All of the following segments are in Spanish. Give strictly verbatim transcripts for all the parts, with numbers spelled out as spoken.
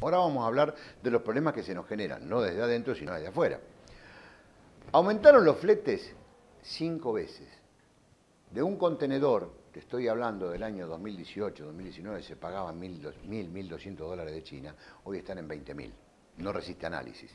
Ahora vamos a hablar de los problemas que se nos generan, no desde adentro, sino desde afuera. Aumentaron los fletes cinco veces. De un contenedor, te estoy hablando del año dos mil dieciocho, dos mil diecinueve, se pagaban mil, mil doscientos dólares de China, hoy están en veinte mil. No resiste análisis.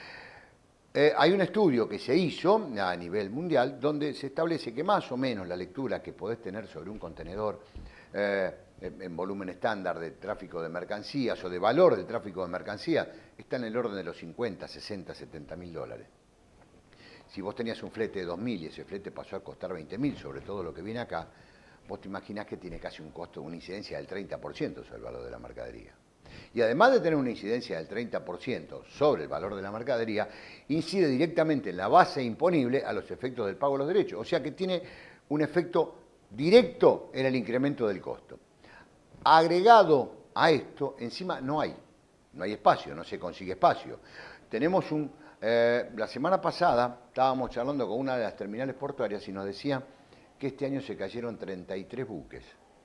Eh, hay un estudio que se hizo a nivel mundial donde se establece que más o menos la lectura que podés tener sobre un contenedor eh, en volumen estándar de tráfico de mercancías o de valor del tráfico de mercancías está en el orden de los cincuenta, sesenta, setenta mil dólares. Si vos tenías un flete de dos mil y ese flete pasó a costar veinte mil, sobre todo lo que viene acá, vos te imaginás que tiene casi un costo, una incidencia del treinta por ciento sobre el valor de la mercadería. Y además de tener una incidencia del treinta por ciento sobre el valor de la mercadería, incide directamente en la base imponible a los efectos del pago de los derechos. O sea que tiene un efecto directo en el incremento del costo. Agregado a esto, encima no hay, no hay espacio, no se consigue espacio. Tenemos un, eh, la semana pasada estábamos charlando con una de las terminales portuarias y nos decía que este año se cayeron treinta y tres buques.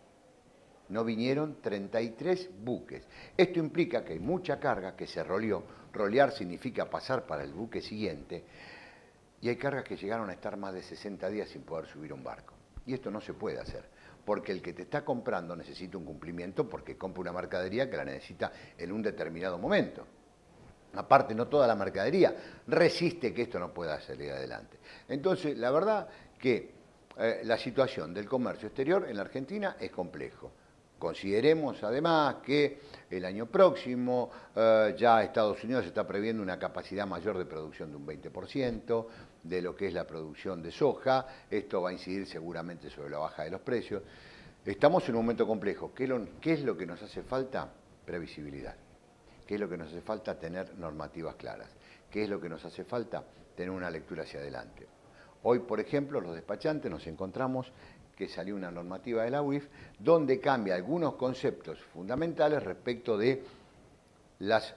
No vinieron treinta y tres buques. Esto implica que hay mucha carga que se roleó. Rolear significa pasar para el buque siguiente. Y hay cargas que llegaron a estar más de sesenta días sin poder subir un barco. Y esto no se puede hacer, porque el que te está comprando necesita un cumplimiento porque compra una mercadería que la necesita en un determinado momento. Aparte, no toda la mercadería resiste que esto no pueda salir adelante. Entonces, la verdad que eh, la situación del comercio exterior en la Argentina es complejo. Consideremos además que el año próximo eh, ya Estados Unidos está previendo una capacidad mayor de producción de un veinte por ciento de lo que es la producción de soja. Esto va a incidir seguramente sobre la baja de los precios. Estamos en un momento complejo. ¿Qué, lo, qué es lo que nos hace falta? Previsibilidad. ¿Qué es lo que nos hace falta? Tener normativas claras. ¿Qué es lo que nos hace falta? Tener una lectura hacia adelante. Hoy, por ejemplo, los despachantes nos encontramos que salió una normativa de la U I F donde cambia algunos conceptos fundamentales respecto de las,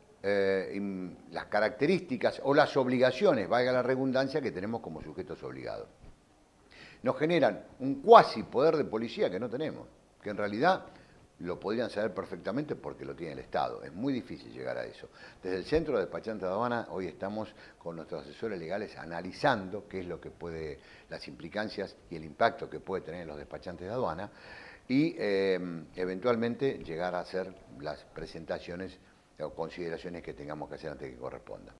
eh, las características o las obligaciones, valga la redundancia, que tenemos como sujetos obligados. Nos generan un cuasi poder de policía que no tenemos, que en realidad lo podrían saber perfectamente porque lo tiene el Estado. Es muy difícil llegar a eso. Desde el Centro de Despachantes de Aduana, hoy estamos con nuestros asesores legales analizando qué es lo que puede, las implicancias y el impacto que puede tener en los despachantes de aduana y eh, eventualmente llegar a hacer las presentaciones o consideraciones que tengamos que hacer antes que corresponda.